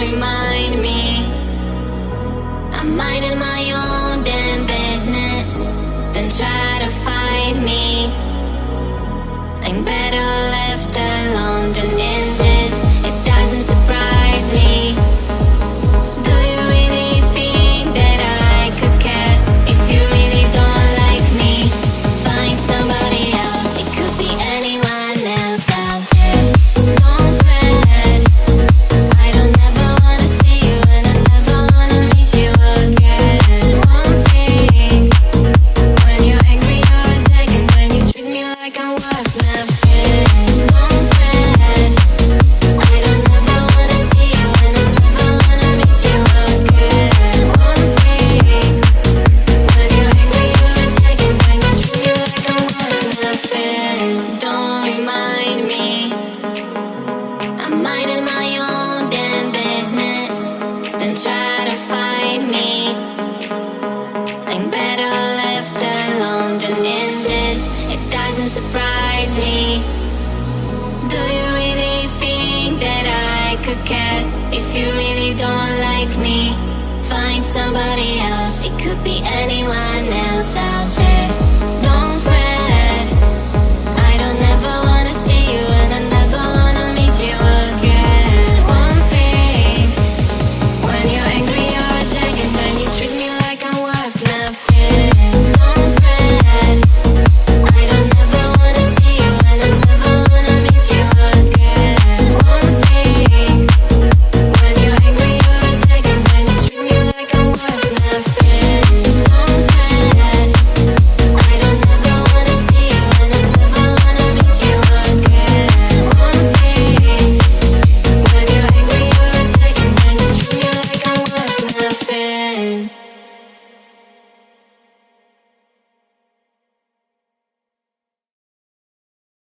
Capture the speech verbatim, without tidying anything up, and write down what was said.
remind me. I'm minding my own damn business. Don't try to fight me. I'm better left alone than in this. It doesn't surprise me. Do you really think that I could care? If you really don't like me, find somebody else. It could be anyone else out there. Don't fret, I don't ever wanna see you, and I never wanna meet you again. One thing, when you're angry or attacking, when you treat me like I'm worth nothing. Don't fret, I don't ever wanna see you, and I never wanna meet you again. One thing, when you're angry or attacking, when you treat me like I'm worth nothing. Don't remind me. I'm minding my own damn business. Don't try to fight me. I'm better left alone than in this. It doesn't surprise me. Do you really think that I could care? If you really don't like me, find somebody else. It could be anyone else out there.